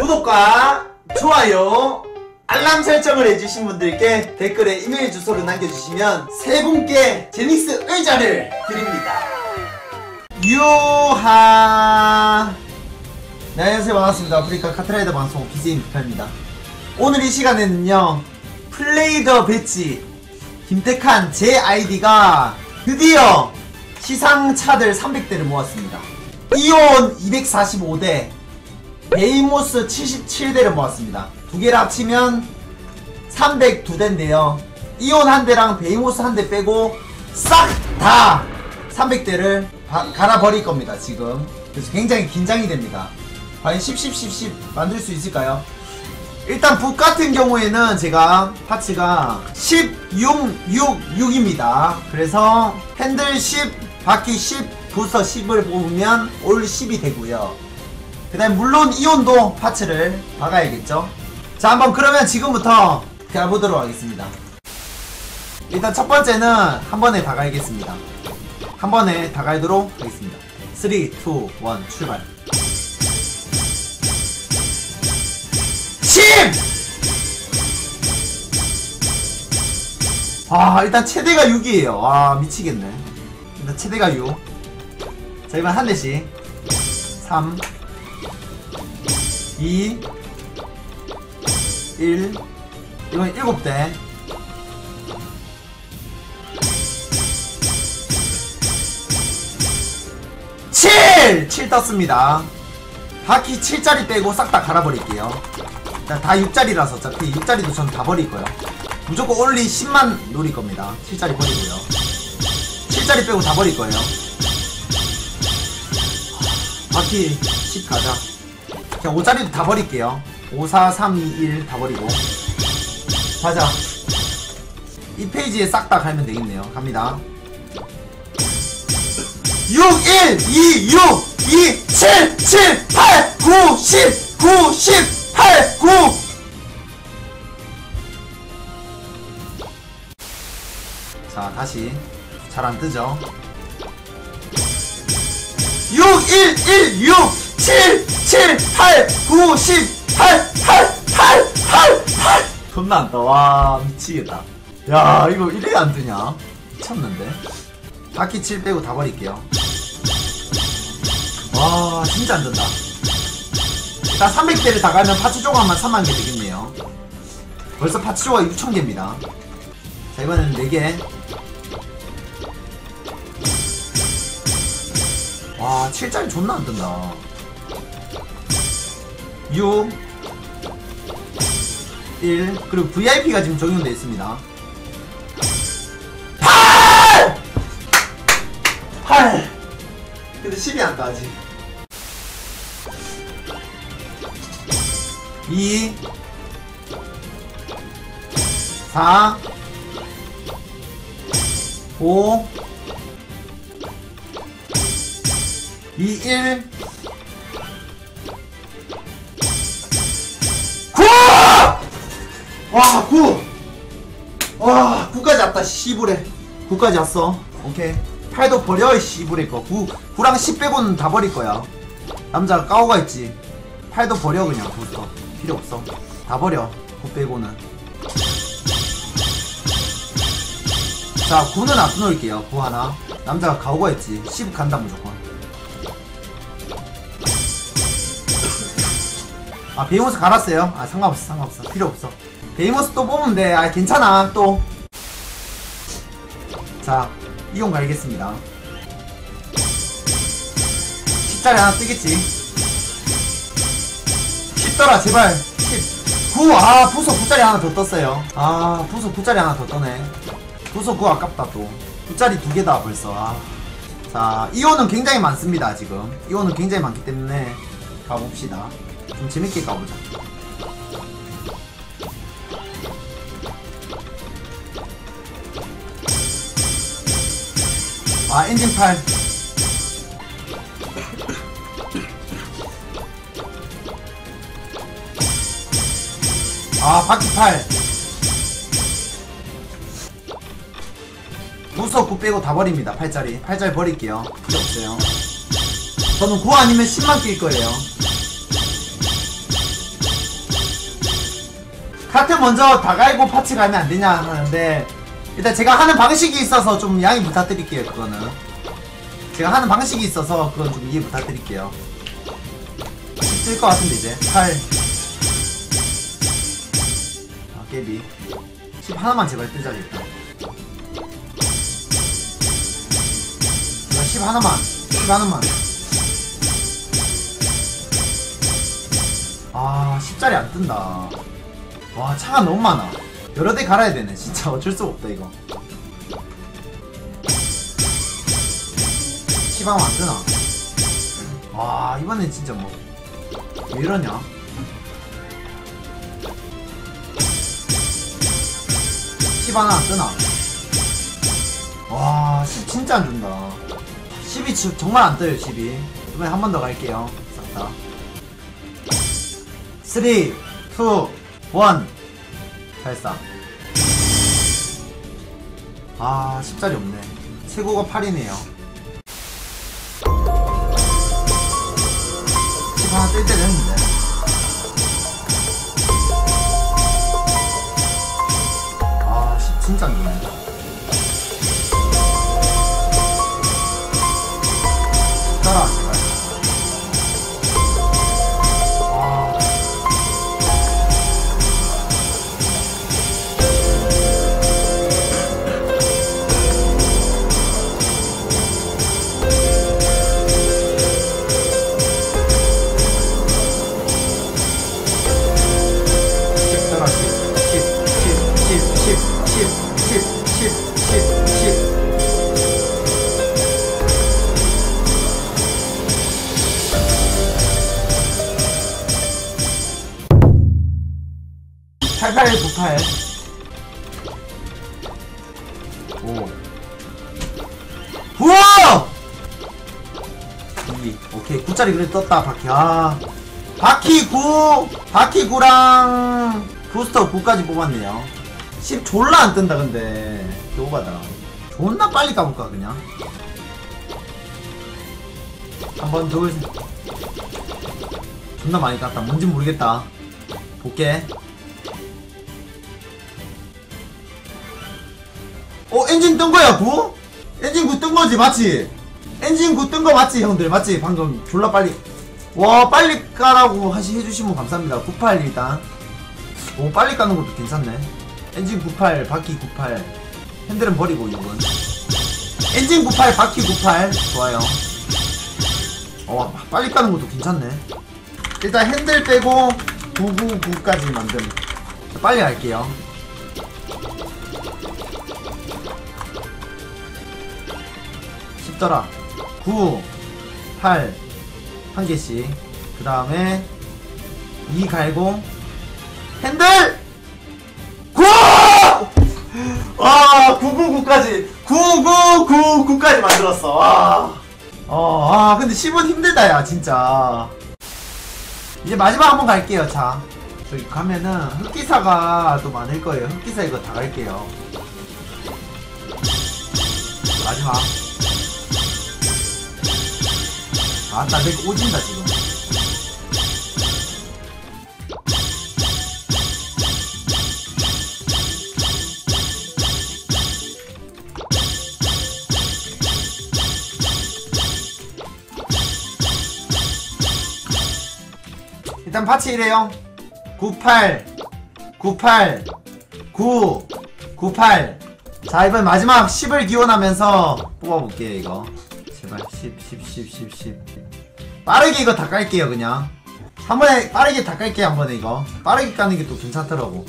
구독과 좋아요 알람 설정을 해주신 분들께 댓글에 이메일 주소를 남겨주시면 세 분께 제닉스 의자를 드립니다. 유하. 네, 안녕하세요, 반갑습니다. 아프리카 카트라이더 방송 BJ 뮤타입니다. 오늘 이 시간에는요, 플레이 더 배치 김태칸 제 아이디가 드디어 시상차들 300대를 모았습니다. 이온 245대, 베이모스 77대를 모았습니다. 두 개를 합치면 302대인데요 이온 한 대랑 베이모스 한 대 빼고 싹 다 300대를 갈아버릴 겁니다 지금. 그래서 굉장히 긴장이 됩니다. 과연 10 만들 수 있을까요? 일단 북 같은 경우에는 제가 파츠가 10,6,6,6입니다 그래서 핸들 10, 바퀴 10, 부서 10을 뽑으면 올 10이 되고요. 그 다음 물론 이온도 파츠를 박아야겠죠. 자, 한번 그러면 지금부터 가보도록 하겠습니다. 일단 첫 번째는 한 번에 다 갈겠습니다. 한 번에 다 갈도록 하겠습니다. 3, 2, 1 출발. 10! 아, 일단 최대가 6이에요. 아, 미치겠네. 일단 최대가 6. 자, 이번 한 대씩. 3, 2, 1. 이건 7대. 7 떴습니다. 바퀴 7짜리 빼고 싹 다 갈아버릴게요. 다 6짜리라서 어차피 6짜리도 전 다 버릴 거예요. 무조건 올리 10만 노릴 겁니다. 7짜리 버리고요. 7짜리 빼고 다 버릴 거예요. 바퀴 10 가자. 그냥 5짜리도 다 버릴게요. 5, 4, 3, 2, 1 다 버리고 가자. 이 페이지에 싹 다 갈면 되겠네요. 갑니다. 6, 1, 2, 6, 2, 7, 7, 8, 9, 10, 9, 10, 8, 9. 자, 다시. 잘 안 뜨죠? 6, 1, 1, 6, 7, 7, 8, 9, 10, 8, 8, 8, 8, 8. 겁나 안 떠. 와, 미치겠다. 야, 이거 이래 안 뜨냐? 미쳤는데? 바퀴 7 빼고 다 버릴게요. 와, 진짜 안 된다. 일단 300대를 다 가면 파츠 조각만 3만개 되겠네요. 벌써 파츠 조각 6,000개입니다. 자, 이번에는 4개. 와, 7짜리 존나 안 뜬다. 6, 1, 그리고 VIP가 지금 적용되어 있습니다. 8! 8! 근데 10이 안 따지. 2, 4, 5, 2, 1, 9! 와, 9! 와, 9까지 왔다, 씨부레. 9까지 왔어. 오케이. 8도 버려, 씨부레 거. 9랑 10 빼고는 다 버릴 거야. 남자가 까오가 있지. 8도 버려, 그냥. 벌써. 필요 없어. 다 버려. 9 빼고는. 자, 9는 안 넣을게요. 9 하나. 남자가 가오가 있지. 10 간다, 무조건. 아, 베이모스 갈았어요. 아, 상관없어, 상관없어. 필요 없어. 베이모스 또 뽑으면 돼. 아, 괜찮아, 또. 자, 이용 갈겠습니다. 10짜리 하나 뜨겠지. 10 떠라, 제발. 10. 9, 아, 부서 9짜리 하나 더 떴어요. 아, 부서 9짜리 하나 더 떠네. 부서 9 아깝다, 또. 9짜리 2개다, 벌써. 아. 자, 이온은 굉장히 많습니다, 지금. 이온은 굉장히 많기 때문에 가봅시다. 좀 재밌게 가보자. 아, 엔진 8. 아, 바퀴 8. 부서 9 빼고 다 버립니다. 8짜리. 8짜리 버릴게요. 필요 없어요. 저는 9 아니면 10만 낄 거예요. 카트 먼저 다 갈고 파츠 가면 안 되냐 하는데, 일단 제가 하는 방식이 있어서 좀 양해 부탁드릴게요. 그거는 제가 하는 방식이 있어서 그건 좀 이해 부탁드릴게요. 쓸 것 같은데 이제 8. 아 깨비 10 하나만 제발 뜨자겠다. 10 하나만 10 하나만. 아 10짜리 안 뜬다. 와 차가 너무 많아. 여러 대 갈아야 되네. 진짜 어쩔 수가 없다 이거. 10하면 안 뜨나? 와 이번엔 진짜 뭐 왜 이러냐? 10 하나 안 뜨나? 와 10 진짜 안 준다. 10이 정말 안 떠요. 10이 이번에 한 번 더 갈게요. 싹 다 3, 2, 1 발사. 아 10짜리 없네. 최고가 8이네요 10 하나 뜰 때도 했는데. 아 10 진짜 안 좋네. 따라 제발. 팔 98 오 우와 2 오케이 9짜리 그래도 떴다. 바퀴 아 바퀴 9 바퀴 9랑 부스터 9까지 뽑았네요. 10 졸라 안 뜬다. 근데 오바다. 존나 빨리 까볼까 그냥. 한번 둘 존나 많이 깠다. 뭔진 모르겠다. 볼게. 엔진 뜬 거야 9? 엔진 9 뜬 거지 맞지? 엔진 9 뜬 거 맞지 형들? 맞지? 방금 졸라 빨리. 와 빨리 까라고 해주시면 감사합니다. 98 일단 오 빨리 까는 것도 괜찮네. 엔진 98 바퀴 98 핸들은 버리고 이건 엔진 98 바퀴 98 좋아요. 빨리 까는 것도 괜찮네. 일단 핸들 빼고 999까지 만듦. 빨리 갈게요. 10더라 9 8 한 개씩. 그 다음에 2 갈고 핸들 9! 아 999까지 9999까지 만들었어. 근데 10은 힘들다 야 진짜. 이제 마지막 한번 갈게요. 자 저기 가면은 흑기사가 또 많을 거예요. 흑기사 이거 다 갈게요. 마지막. 아따 내가 오진다 지금. 일단 파츠 이래요. 98 98 9 98. 자 이번 마지막 10을 기원하면서 뽑아볼게요. 이거 제발 10 빠르게 이거 다 깔게요. 그냥 한 번에 빠르게 다 깔게요. 한 번에 이거 빠르게 까는 게 또 괜찮더라고.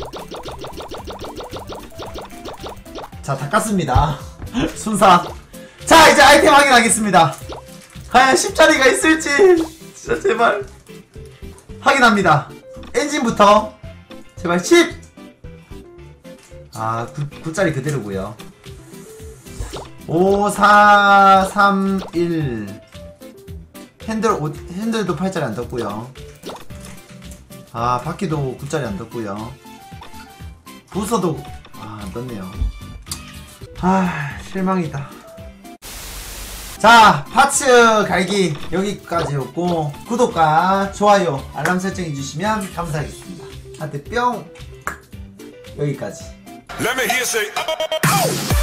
자 다 깠습니다. 순삭. 자 이제 아이템 확인하겠습니다. 과연 10짜리가 있을지 진짜 제발 확인합니다. 엔진부터 제발 10. 아 9짜리 그대로고요. 5 4 3 1 핸들도 8짜리 안 떴고요. 아 바퀴도 9짜리 안 떴고요. 부서도 안 떴네요. 아 실망이다. 자 파츠 갈기 여기까지였고 구독과 좋아요 알람 설정 해주시면 감사하겠습니다. 한테 뿅. 여기까지. Let me hear you say, oh.